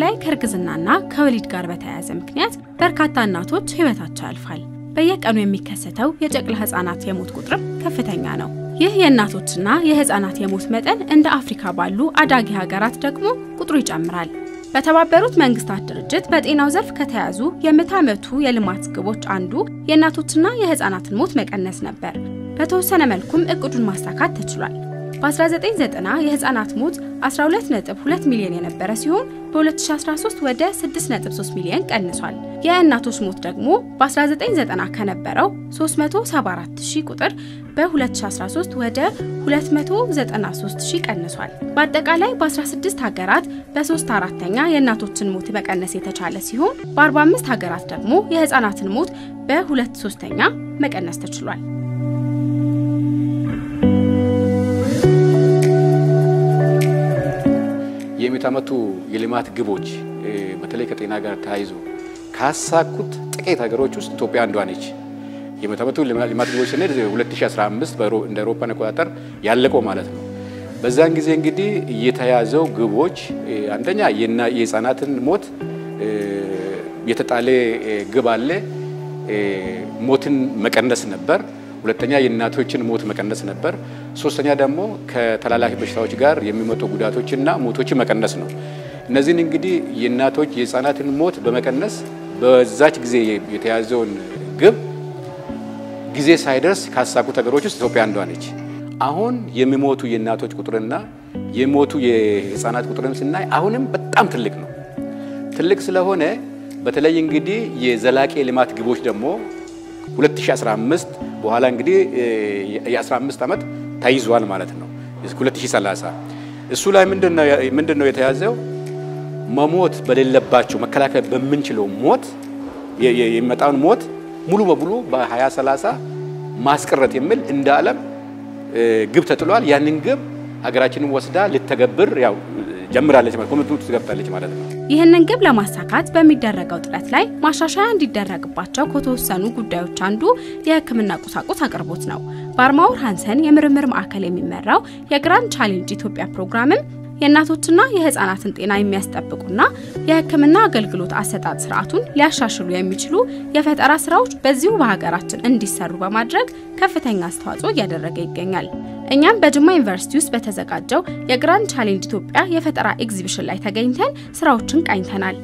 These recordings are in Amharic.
በተለይ ከርግዝናና ከወሊድ ጋር በተያያዘ ምክንያት በርካታ እናቶች ህይወታቸው ያልፋል። በየቀኑ የሚከሰተው የጨቅላ ህፃናት የሞት ቁጥር ከፍተኛ ነው። ይህ የእናቶችና የህፃናት የሞት መጠን እንደ አፍሪካ ባሉ አዳጊ ሀገራት ደግሞ ቁጥሩ ይጨምራል። በተባበሩት መንግስታት ድርጅት በጤናው ዘርፍ ከተያዙ የምዕተ ዓመቱ የልማት ግቦች አንዱ የእናቶችና የህፃናትን ሞት መቀነስ ነበር። በተወሰነ መልኩም እቅዱን ማሳካት ተችሏል። በ1990 የህፃናት ሞት 12.2 ሚሊዮን የነበረ ሲሆን በ2013 ወደ 6.3 ሚሊዮን ቀንሷል። የእናቶች ሞት ደግሞ በ1990 ከነበረው 374,000 ቁጥር በ2013 ወደ 293,000 ቀንሷል። በአጠቃላይ በ16 ሀገራት በ3/4 የእናቶችን ሞት መቀነስ የተቻለ ሲሆን በ45 ሀገራት ደግሞ የህፃናትን ሞት በ2/3 መቀነስ ተችሏል። የምዕተ ዓመቱ የልማት ግቦች በተለይ ከጤና ጋር ተያይዞ ካሳኩት ጥቂት ሀገሮች ውስጥ ኢትዮጵያ አንዷ ነች። የምዕተ ዓመቱ ልማት ግቦች ስንል 2015 እንደ አውሮፓውያን አቆጣጠር ያለቀው ማለት ነው። በዛን ጊዜ እንግዲህ የተያዘው ግቦች አንደኛ የህፃናትን ሞት የተጣለ ግብ አለ፣ ሞትን መቀነስ ነበር። ሁለተኛ የእናቶችን ሞት መቀነስ ነበር። ሶስተኛ ደግሞ ከተላላፊ በሽታዎች ጋር የሚመጡ ጉዳቶችና ሞቶችን መቀነስ ነው። እነዚህን እንግዲህ የእናቶች የህፃናትን ሞት በመቀነስ በዛች ጊዜ የተያዘውን ግብ ጊዜ ሳይደርስ ካሳኩት ሀገሮች ውስጥ ኢትዮጵያ አንዷ ነች። አሁን የሚሞቱ የእናቶች ቁጥርና የሞቱ የህፃናት ቁጥርም ስናይ አሁንም በጣም ትልቅ ነው። ትልቅ ስለሆነ በተለይ እንግዲህ የዘላቂ ልማት ግቦች ደግሞ 2015 በኋላ እንግዲህ የ15 ዓመት ታይዟል ማለት ነው። 2030 እሱ ላይ ምንድነው የተያዘው? መሞት በሌለባቸው መከላከል በመንችለው ሞት የሚመጣውን ሞት ሙሉ በሙሉ በ2030 ማስቀረት የሚል እንደ ዓለም ግብ ተጥሏል። ያንን ግብ ሀገራችንን ወስዳ ልትተገብር ያው ጀምራለች ማለት ኮሚትመንት ትገብታለች ማለት ነው። ይህንን ግብ ለማሳካት በሚደረገው ጥረት ላይ ማሻሻያ እንዲደረግባቸው ከተወሰኑ ጉዳዮች አንዱ የህክምና ቁሳቁስ አቅርቦት ነው። በአርማውር ሃንሰን የምርምር ማዕከል የሚመራው የግራንድ ቻሌንጅ ኢትዮጵያ ፕሮግራምም የእናቶችና የህፃናትን ጤና የሚያስጠብቁና የህክምና አገልግሎት አሰጣጥ ስርዓቱን ሊያሻሽሉ የሚችሉ የፈጠራ ስራዎች በዚሁ በሀገራችን እንዲሰሩ በማድረግ ከፍተኛ አስተዋጽኦ እያደረገ ይገኛል። እኛም በጅማ ዩኒቨርሲቲ ውስጥ በተዘጋጀው የግራንድ ቻሌንጅ ኢትዮጵያ የፈጠራ ኤግዚቢሽን ላይ ተገኝተን ስራዎችን ቃኝተናል።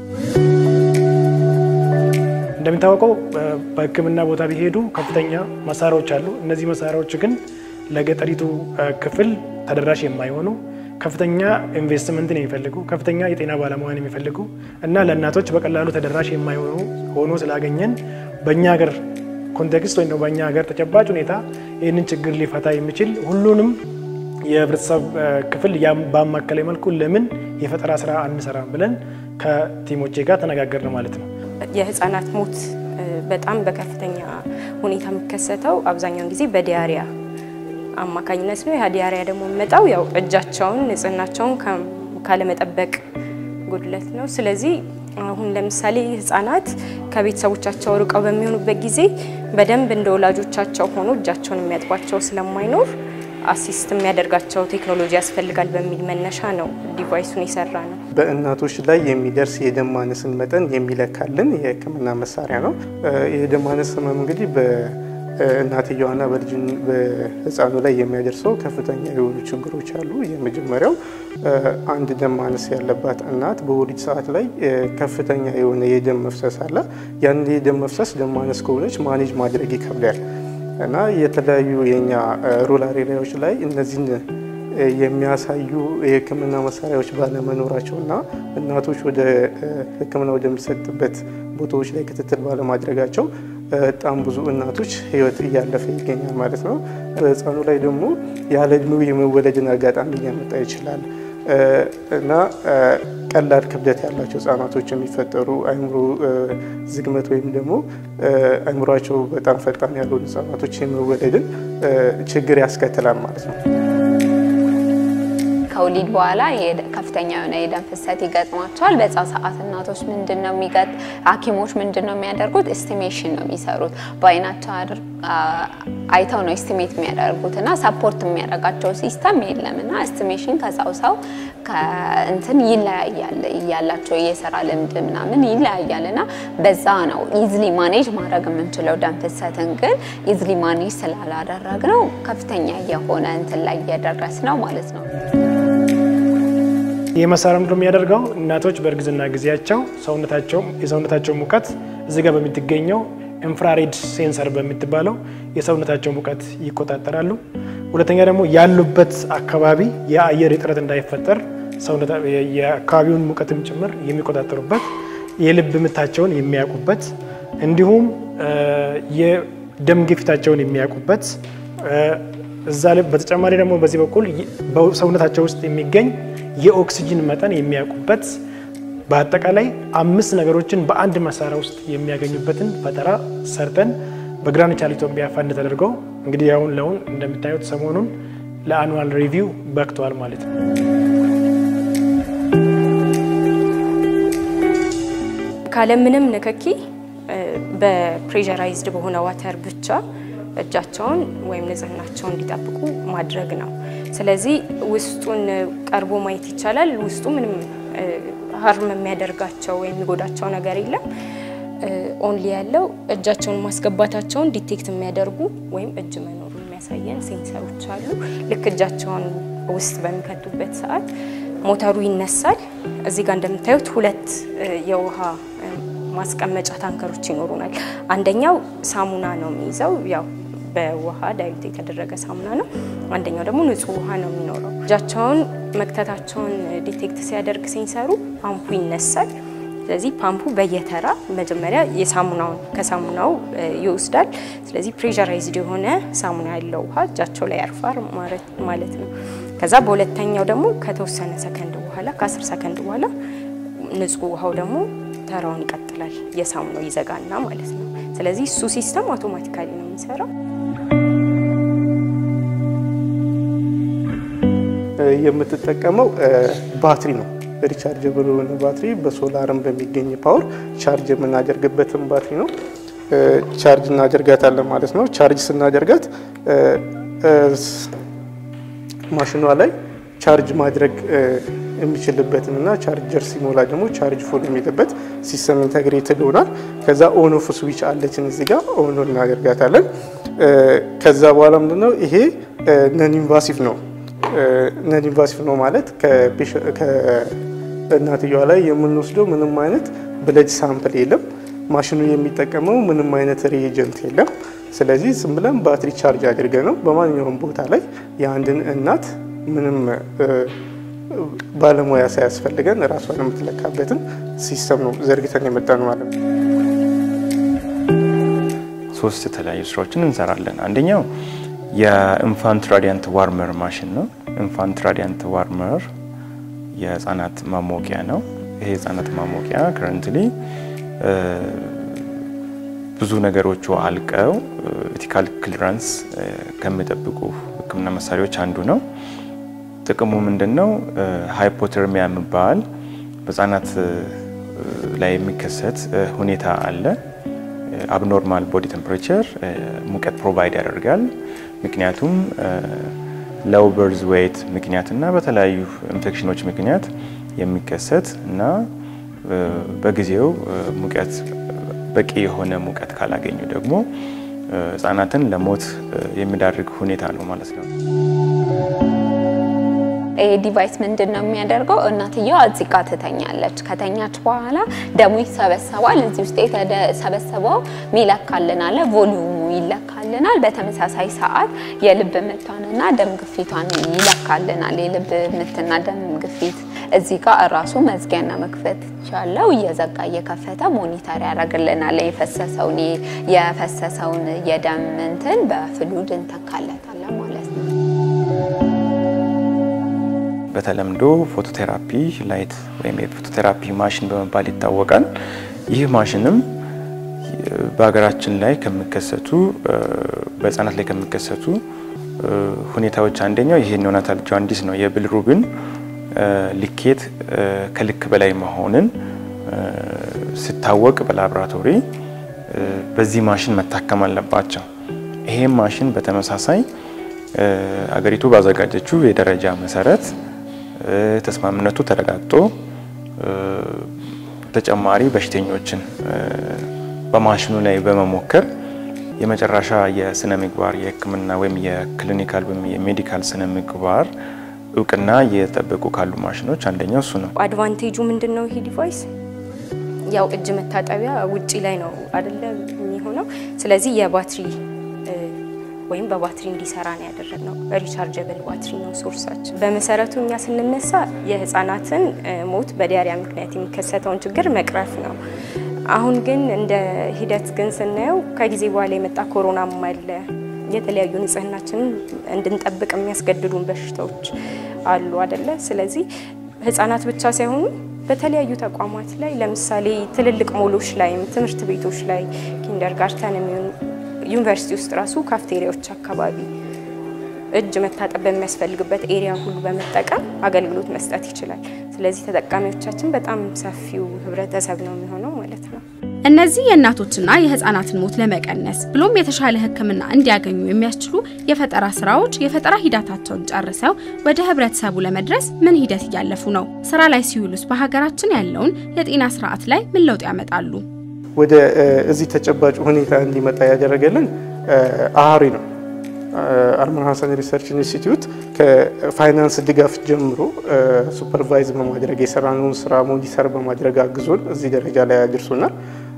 እንደምታውቀው በህክምና ቦታ ቢሄዱ ከፍተኛ መሳሪያዎች አሉ። እነዚህ መሳሪያዎች ግን ለገጠሪቱ ክፍል ተደራሽ የማይሆኑ ከፍተኛ ኢንቨስትመንትን የሚፈልጉ ከፍተኛ የጤና ባለሙያን የሚፈልጉ እና ለእናቶች በቀላሉ ተደራሽ የማይሆኑ ሆኖ ስላገኘን በእኛ ሀገር ኮንቴክስት ወይ ነው በእኛ ሀገር ተጨባጭ ሁኔታ ይህንን ችግር ሊፈታ የሚችል ሁሉንም የህብረተሰብ ክፍል ባማከለ መልኩ ለምን የፈጠራ ስራ አንሰራም ብለን ከቲሞቼ ጋር ተነጋገርን ማለት ነው። የህፃናት ሞት በጣም በከፍተኛ ሁኔታ የሚከሰተው አብዛኛውን ጊዜ በዲያሪያ አማካኝነት ነው። ያ ዲያሪያ ደግሞ መጣው ያው እጃቸውን ንጽህናቸውን ካለመጠበቅ ጉድለት ነው። ስለዚህ አሁን ለምሳሌ ህፃናት ከቤተሰቦቻቸው ርቀው በሚሆኑበት ጊዜ በደንብ እንደ ወላጆቻቸው ሆኖ እጃቸውን የሚያጥቧቸው ስለማይኖር አሲስት የሚያደርጋቸው ቴክኖሎጂ ያስፈልጋል በሚል መነሻ ነው ዲቫይሱን የሰራ ነው። በእናቶች ላይ የሚደርስ የደም ማነስን መጠን የሚለካልን የህክምና መሳሪያ ነው። የደም ማነስ ህመም እንግዲህ በእናትየዋና በህፃኑ ላይ የሚያደርሰው ከፍተኛ የሆኑ ችግሮች አሉ። የመጀመሪያው አንድ ደም ማነስ ያለባት እናት በወሊድ ሰዓት ላይ ከፍተኛ የሆነ የደም መፍሰስ አለ። ያን የደም መፍሰስ ደም ማነስ ከሆነች ማኔጅ ማድረግ ይከብዳል እና የተለያዩ የኛ ሩራል ኤሪያዎች ላይ እነዚህን የሚያሳዩ የህክምና መሳሪያዎች ባለመኖራቸውና እናቶች ወደ ህክምና ወደሚሰጥበት ቦታዎች ላይ ክትትል ባለማድረጋቸው በጣም ብዙ እናቶች ህይወት እያለፈ ይገኛል ማለት ነው። በህፃኑ ላይ ደግሞ ያለ እድሜው የመወለድን አጋጣሚ ሊያመጣ ይችላል እና ቀላል ክብደት ያላቸው ህፃናቶች የሚፈጠሩ አይምሮ ዝግመት ወይም ደግሞ አይምሮአቸው በጣም ፈጣን ያልሆኑ ህፃናቶች የመወለድን ችግር ያስከትላል ማለት ነው። ከወሊድ በኋላ ከፍተኛ የሆነ የደም ፍሰት ይገጥማቸዋል። በዛ ሰዓት እናቶች ምንድነው ሐኪሞች ምንድነው የሚያደርጉት? ኤስቲሜሽን ነው የሚሰሩት። በአይናቸው አይተው ነው ኤስቲሜት የሚያደርጉትና ሰፖርት የሚያደርጋቸው ሲስተም የለምና ኤስቲሜሽን ከዛው ሰው ከእንትን ይለያያል ያላቸው የሰራ ልምድ ምናምን ይለያያልና በዛ ነው ኢዝሊ ማኔጅ ማድረግ የምንችለው ደም ፍሰትን ግን ኢዝሊ ማኔጅ ስላላደረግነው ከፍተኛ የሆነ እንትን ላይ እየደረስነው ማለት ነው። የመሳሪያው ምንድነው የሚያደርገው እናቶች በእርግዝና ጊዜያቸው የሰውነታቸው ሙቀት እዚህ ጋር በሚትገኘው ኢንፍራሬድ ሴንሰር በሚባለው የሰውነታቸው ሙቀት ይቆጣጠራሉ። ሁለተኛ ደግሞ ያሉበት አካባቢ የአየር እጥረት እንዳይፈጠር የአካባቢውን ሙቀትም ጭምር የሚቆጣጠሩበት የልብ ምታቸውን የሚያውቁበት እንዲሁም የደም ግፊታቸውን የሚያውቁበት እዛ ላይ በተጨማሪ ደግሞ በዚህ በኩል በሰውነታቸው ውስጥ የሚገኝ የኦክሲጅን መጠን የሚያውቁበት በአጠቃላይ 5 ነገሮችን በአንድ መሳሪያ ውስጥ የሚያገኙበትን ፈጠራ ሰርተን በግራንድ ቻሌንጅ ኢትዮጵያ ፈንድ ተደርጎ እንግዲህ ያውን ለውን እንደምታዩት ሰሞኑን ለአኑዋል ሪቪው በቅቷል ማለት ነው። ካለምንም ንክኪ በፕሬሸራይዝድ በሆነ ዋተር ብቻ እጃቸውን ወይም ንጽህናቸውን እንዲጠብቁ ማድረግ ነው። ስለዚህ ውስጡን ቀርቦ ማየት ይቻላል። ውስጡ ምንም harm የሚያደርጋቸው ወይም የሚጎዳቸው ነገር የለም። ኦንሊ ያለው እጃቸውን ማስገባታቸውን ዲቴክት የሚያደርጉ ወይም እጅ መኖሩን የሚያሳየን ሴንሰሮች አሉ። ልክ እጃቸውን ውስጥ በሚከቱበት ሰዓት ሞተሩ ይነሳል። እዚህ ጋር እንደምታዩት 2 የውሃ ማስቀመጫ ታንከሮች ይኖሩናል። አንደኛው ሳሙና ነው የሚይዘው ያው በውሃ ዳይሉት የተደረገ ሳሙና ነው። አንደኛው ደግሞ ንጹህ ውሃ ነው የሚኖረው። እጃቸውን መክተታቸውን ዲቴክት ሲያደርግ ሴንሰሩ ፓምፑ ይነሳል። ስለዚህ ፓምፑ በየተራ መጀመሪያ ከሳሙናው ይወስዳል። ስለዚህ ፕሬሸራይዝድ የሆነ ሳሙና ያለው ውሃ እጃቸው ላይ ያርፋል ማለት ነው። ከዛ በሁለተኛው ደግሞ ከተወሰነ ሰከንድ በኋላ ከ10 ሰከንድ በኋላ ንጹህ ውሃው ደግሞ ተራውን ይቀጥላል። የሳሙናው ይዘጋና ማለት ነው። ስለዚህ እሱ ሲስተም አውቶማቲካሊ ነው የሚሰራው። የምትጠቀመው ባትሪ ነው። ሪቻርጀብል የሆነ ባትሪ በሶላርም በሚገኝ ፓወር ቻርጅ የምናደርግበትም ባትሪ ነው። ቻርጅ እናደርጋታለን ማለት ነው። ቻርጅ ስናደርጋት ማሽኗ ላይ ቻርጅ ማድረግ የሚችልበትና ቻርጀር ሲሞላ ደግሞ ቻርጅ ፉል የሚልበት ሲስተም ኢንተግሬትድ ሆኗል። ከዛ ኦን ኦፍ ስዊች አለችን እዚህ ጋር ኦን እናደርጋታለን። ከዛ በኋላ ምንድነው ይሄ ነን ኢንቫሲቭ ነው። ነን ኢንቫሲቭ ነው ማለት ከእናትየዋ ላይ የምንወስደው ምንም አይነት ብለድ ሳምፕል የለም። ማሽኑ የሚጠቀመው ምንም አይነት ሪኤጀንት የለም። ስለዚህ ዝም ብለን ባትሪ ቻርጅ አድርገን ነው በማንኛውም ቦታ ላይ የአንድን እናት ምንም ባለሙያ ሳያስፈልገን ራሷን የምትለካበትን ሲስተም ነው ዘርግተን የመጣነው ማለት ነው። 3 የተለያዩ ስራዎችን እንሰራለን። አንደኛው የኢንፋንት ራዲያንት ዋርመር ማሽን ነው። ኢንፋንት ራዲያንት ዋርመር የህፃናት ማሞቂያ ነው። ይሄ ህፃናት ማሞቂያ ከረንትሊ ብዙ ነገሮች አልቀው ኢቲካል ክሊራንስ ከሚጠብቁ ህክምና መሳሪያዎች አንዱ ነው። ጥቅሙ ምንድነው? ሃይፖተርሚያ የሚባል በህፃናት ላይ የሚከሰት ሁኔታ አለ። አብኖርማል ቦዲ ቴምፕሬቸር ሙቀት ፕሮቫይድ ያደርጋል። ምክንያቱም ሎው በርዝ ዌይት ምክንያትና በተለያዩ ኢንፌክሽኖች ምክንያት የሚከሰት እና በጊዜው ሙቀት በቂ የሆነ ሙቀት ካላገኙ ደግሞ ህፃናትን ለሞት የሚዳርግ ሁኔታ ነው ማለት ነው። ዲቫይስ ምንድነው የሚያደርገው? እናትየዋ እዚህ ጋር ትተኛለች። ከተኛች በኋላ ደሙ ይሰበሰባል። እዚህ ውስጥ የተሰበሰበው ሚለካልናል፣ ቮሊዩሙ ይለካልናል። በተመሳሳይ ሰዓት የልብ ምቷንና ደም ግፊቷን ይለካልናል። የልብ ምትና ደም ግፊት እዚህ ጋር ራሱ መዝጊያና መክፈት ይቻላል። እየዘጋ እየከፈተ ሞኒተር ያደርግልናል። የፈሰሰውን የደም እንትን በፍሉድ እንተካለታለን ማለት ነው። በተለምዶ ፎቶቴራፒ ላይት ወይም የፎቶቴራፒ ማሽን በመባል ይታወቃል። ይህ ማሽንም በሀገራችን ላይ ከሚከሰቱ በህፃናት ላይ ከሚከሰቱ ሁኔታዎች አንደኛው ይሄ ኒዮናታል ጃንዲስ ነው። የቢሊሩቢን ልኬት ከልክ በላይ መሆንን ሲታወቅ በላቦራቶሪ በዚህ ማሽን መታከም አለባቸው። ይሄ ማሽን በተመሳሳይ አገሪቱ ባዘጋጀችው የደረጃ መሰረት ተስማምነቱ ተረጋግጦ ተጨማሪ በሽተኞችን በማሽኑ ላይ በመሞከር የመጨረሻ የስነ ምግባር የህክምና ወይም የክሊኒካል ወይም የሜዲካል ስነ ምግባር እውቅና እየጠበቁ ካሉ ማሽኖች አንደኛው እሱ ነው። አድቫንቴጁ ምንድነው? ይሄ ዲቫይስ ያው እጅ መታጠቢያ ውጪ ላይ ነው አይደለም የሚሆነው። ስለዚህ የባትሪ ወይም በባትሪ እንዲሰራ ነው ያደረግነው። ሪቻርጀብል ባትሪ ነው ሶርሳችን። በመሰረቱ እኛ ስንነሳ የህፃናትን ሞት በዲያሪያ ምክንያት የሚከሰተውን ችግር መቅረፍ ነው። አሁን ግን እንደ ሂደት ግን ስናየው ከጊዜ በኋላ የመጣ ኮሮናም አለ። የተለያዩ ንጽህናችንን እንድንጠብቅ የሚያስገድዱን በሽታዎች አሉ አይደለ? ስለዚህ ህፃናት ብቻ ሳይሆኑ በተለያዩ ተቋማት ላይ ለምሳሌ ትልልቅ ሞሎች ላይ ትምህርት ቤቶች ላይ ኪንደርጋርተን የሚሆን ዩኒቨርሲቲ ውስጥ ራሱ ካፍቴሪያዎች አካባቢ እጅ መታጠብ በሚያስፈልግበት ኤሪያ ሁሉ በመጠቀም አገልግሎት መስጠት ይችላል። ስለዚህ ተጠቃሚዎቻችን በጣም ሰፊው ህብረተሰብ ነው የሚሆነው ማለት ነው። እነዚህ የእናቶችና የህፃናትን ሞት ለመቀነስ ብሎም የተሻለ ህክምና እንዲያገኙ የሚያስችሉ የፈጠራ ስራዎች የፈጠራ ሂደታቸውን ጨርሰው ወደ ህብረተሰቡ ለመድረስ ምን ሂደት እያለፉ ነው? ስራ ላይ ሲውሉስ በሀገራችን ያለውን የጤና ስርዓት ላይ ምን ለውጥ ያመጣሉ? ወደ እዚህ ተጨባጭ ሁኔታ እንዲመጣ ያደረገልን አሃሪ ነው። አርማን ሀሰን ሪሰርች ኢንስቲትዩት ከፋይናንስ ድጋፍ ጀምሮ ሱፐርቫይዝ በማድረግ የሰራነውን ስራ ሞኒተር በማድረግ አግዞን እዚህ ደረጃ ላይ አድርሶናል።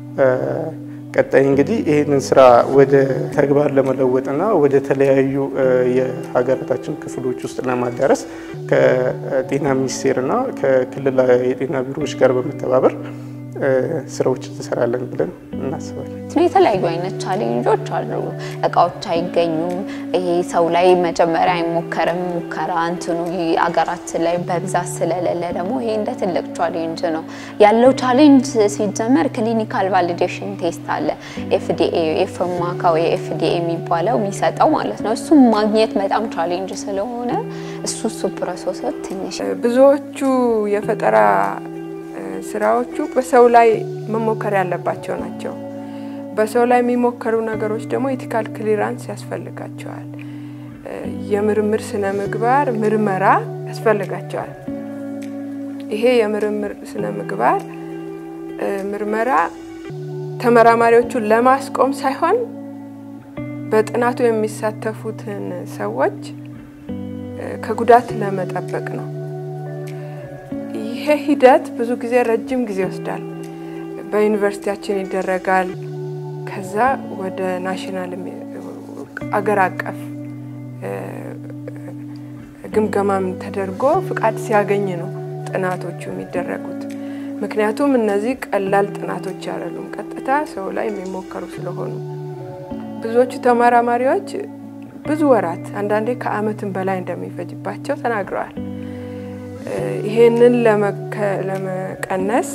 ቀጣይ እንግዲህ ይሄንን ስራ ወደ ተግባር ለመለወጥና ወደ ተለያዩ የሀገራችን ክፍሎች ውስጥ ለማዳረስ ከጤና ሚኒስቴርና ከክልል የጤና ቢሮዎች ጋር በመተባበር ስራዎች ተሰራለን ብለን እናስባለን። የተለያዩ አይነት ቻሌንጆች አሉ። እቃዎች አይገኙም። ይሄ ሰው ላይ መጀመሪያ አይሞከርም። ሙከራ እንትኑ አገራችን ላይ በብዛት ስለሌለ ደግሞ ይሄ እንደ ትልቅ ቻሌንጅ ነው ያለው። ቻሌንጅ ሲጀመር ክሊኒካል ቫሊዴሽን ቴስት አለ FDA ኤፍማካው FDA የሚባለው የሚሰጠው ማለት ነው። እሱ ማግኘት በጣም ቻሌንጅ ስለሆነ እሱ ፕሮሰስ ትንሽ ብዙዎቹ የፈጠራ ስራዎቹ በሰው ላይ መሞከር ያለባቸው ናቸው። በሰው ላይ የሚሞከሩ ነገሮች ደግሞ ኢቲካል ክሊራንስ ያስፈልጋቸዋል። የምርምር ስነ ምግባር ምርመራ ያስፈልጋቸዋል። ይሄ የምርምር ስነ ምግባር ምርመራ ተመራማሪዎቹን ለማስቆም ሳይሆን በጥናቱ የሚሳተፉትን ሰዎች ከጉዳት ለመጠበቅ ነው። ይሄ ሂደት ብዙ ጊዜ ረጅም ጊዜ ይወስዳል። በዩኒቨርሲቲያችን ይደረጋል። ከዛ ወደ ናሽናል አገር አቀፍ ግምገማም ተደርጎ ፍቃድ ሲያገኝ ነው ጥናቶቹ የሚደረጉት። ምክንያቱም እነዚህ ቀላል ጥናቶች አይደሉም፣ ቀጥታ ሰው ላይ የሚሞከሩ ስለሆኑ ብዙዎቹ ተመራማሪዎች ብዙ ወራት አንዳንዴ ከዓመትም በላይ እንደሚፈጅባቸው ተናግረዋል። ይሄንን ለመቀነስ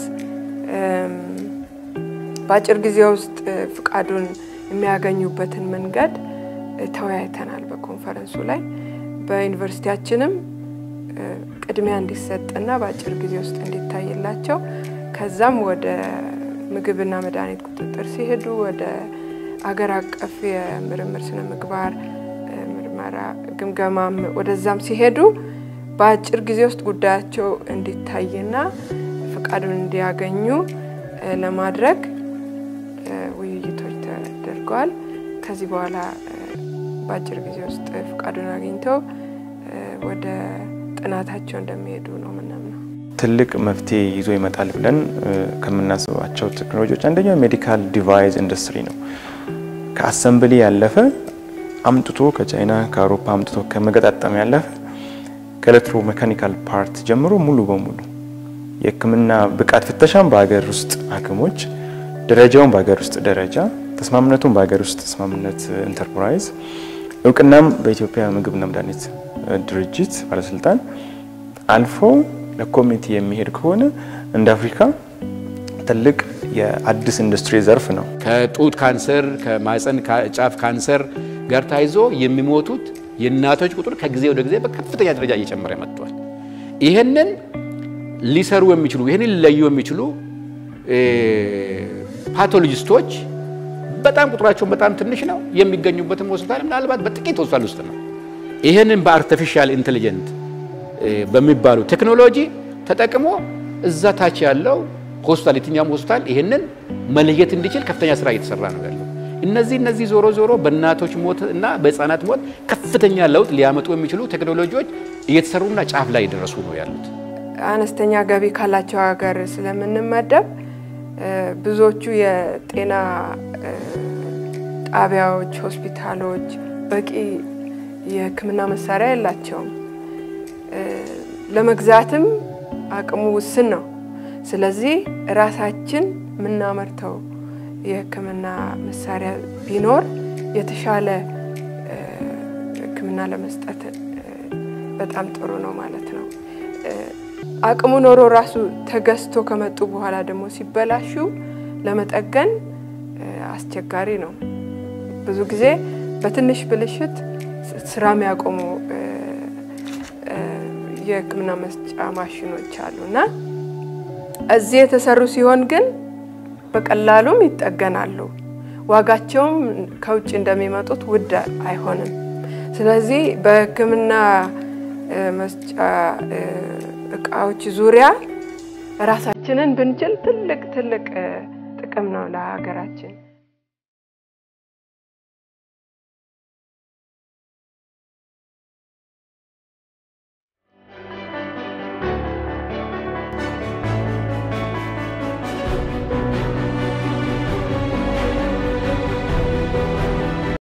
በአጭር ጊዜ ውስጥ ፍቃዱን የሚያገኙበትን መንገድ ተወያይተናል በኮንፈረንሱ ላይ። በዩኒቨርሲቲያችንም ቅድሚያ እንዲሰጥና በአጭር ጊዜ ውስጥ እንዲታይላቸው ከዛም ወደ ምግብና መድኃኒት ቁጥጥር ሲሄዱ ወደ አገር አቀፍ የምርምር ስነ ምግባር ምርመራ ግምገማም ወደዛም ሲሄዱ በአጭር ጊዜ ውስጥ ጉዳያቸው እንዲታይና ፍቃዱን እንዲያገኙ ለማድረግ ውይይቶች ተደርገዋል። ከዚህ በኋላ በአጭር ጊዜ ውስጥ ፍቃዱን አግኝተው ወደ ጥናታቸው እንደሚሄዱ ነው ምናምን። ትልቅ መፍትሄ ይዞ ይመጣል ብለን ከምናስባቸው ቴክኖሎጂዎች አንደኛው ሜዲካል ዲቫይስ ኢንዱስትሪ ነው። ከአሰምብሊ ያለፈ አምጥቶ ከቻይና ከአውሮፓ አምጥቶ ከመገጣጠም ያለፈ ከኤሌክትሮ ሜካኒካል ፓርት ጀምሮ ሙሉ በሙሉ የህክምና ብቃት ፍተሻም በአገር ውስጥ ሐኪሞች ደረጃውን በአገር ውስጥ ደረጃ ተስማምነቱን በአገር ውስጥ ተስማምነት ኢንተርፕራይዝ እውቅናም በኢትዮጵያ ምግብና መድኃኒት ድርጅት ባለስልጣን አልፎ ለኮሚቴ የሚሄድ ከሆነ እንደ አፍሪካ ትልቅ የአዲስ ኢንዱስትሪ ዘርፍ ነው። ከጡት ካንሰር ከማህፀን ጫፍ ካንሰር ጋር ታይዞ የሚሞቱት የእናቶች ቁጥር ከጊዜ ወደ ጊዜ በከፍተኛ ደረጃ እየጨመረ መጥቷል። ይሄንን ሊሰሩ የሚችሉ ይሄንን ሊለዩ የሚችሉ ፓቶሎጂስቶች በጣም ቁጥራቸው በጣም ትንሽ ነው። የሚገኙበትም ሆስፒታል ምናልባት በጥቂት ሆስፒታል ውስጥ ነው። ይሄንን በአርቲፊሻል ኢንተለጀንት በሚባሉ ቴክኖሎጂ ተጠቅሞ እዛ ታች ያለው ሆስፒታል የትኛውም ሆስፒታል ይሄንን መለየት እንዲችል ከፍተኛ ስራ እየተሰራ ነው ያለው። እነዚህ ዞሮ በእናቶች ሞት እና በህፃናት ሞት ከፍተኛ ለውጥ ሊያመጡ የሚችሉ ቴክኖሎጂዎች እየተሰሩና ጫፍ ላይ እየደረሱ ነው ያሉት። አነስተኛ ገቢ ካላቸው ሀገር ስለምንመደብ ብዙዎቹ የጤና ጣቢያዎች፣ ሆስፒታሎች በቂ የህክምና መሳሪያ የላቸውም። ለመግዛትም አቅሙ ውስን ነው። ስለዚህ ራሳችን ምናመርተው የህክምና መሳሪያ ቢኖር የተሻለ ህክምና ለመስጠት በጣም ጥሩ ነው ማለት ነው። አቅሙ ኖሮ ራሱ ተገዝቶ ከመጡ በኋላ ደግሞ ሲበላሹ ለመጠገን አስቸጋሪ ነው። ብዙ ጊዜ በትንሽ ብልሽት ስራ የሚያቆሙ የህክምና መስጫ ማሽኖች አሉና እዚህ የተሰሩ ሲሆን ግን በቀላሉም ይጠገናሉ። ዋጋቸውም ከውጭ እንደሚመጡት ውድ አይሆንም። ስለዚህ በህክምና መስጫ እቃዎች ዙሪያ ራሳችንን ብንችል ትልቅ ጥቅም ነው ለሀገራችን።